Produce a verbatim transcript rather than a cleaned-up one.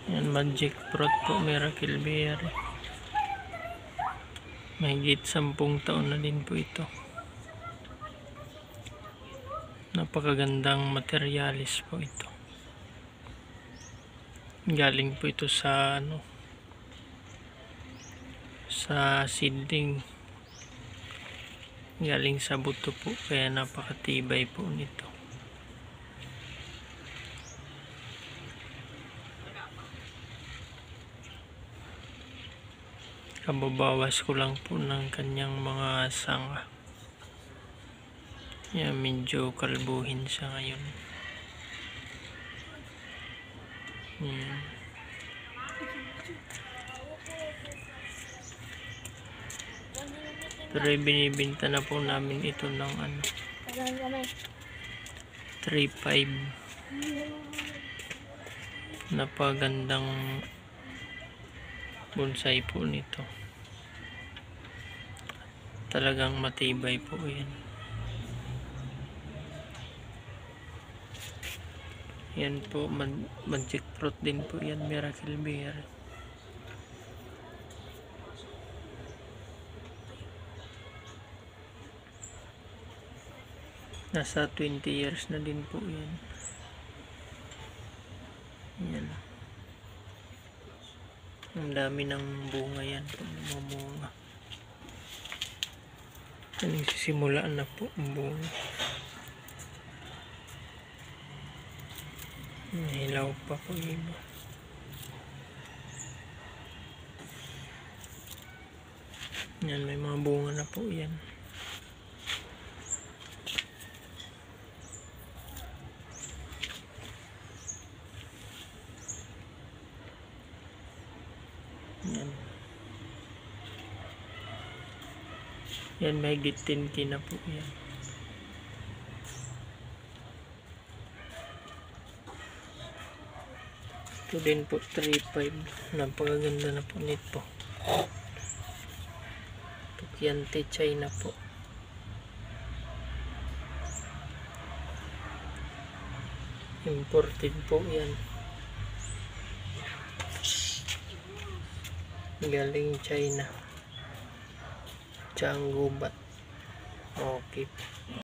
Yan, Magic Fruit po, Miracle Berry. Mahigit sampung taon na din po ito. Napakagandang materialis po ito. Galing po ito sa ano, sa seedling. Galing sa buto po, kaya napakatibay po nito. Kababawas ko lang po ng kanyang mga sanga. Yan, medyo kalbuhin siya ngayon. Yan. Pero binibinta na po namin ito ng ano, three five. Napagandang bonsai po nito. Talagang matibay po yan. Yan po, Magic Fruit din po yan, Miracle Berry. Nasa twenty years na din po yan. Yan. Ang dami ng bunga yan. Mamunga. Nagsisimulaan na po ang bunga. Hilaw pa po iba. Yan, may mga bunga na po yan. Yan. Yan, may gitinti na po yan. Ito din po, three five. Napakaganda na po nito. Tukyante China po. Imported po yan. Galing China. Tianggubat. Okay.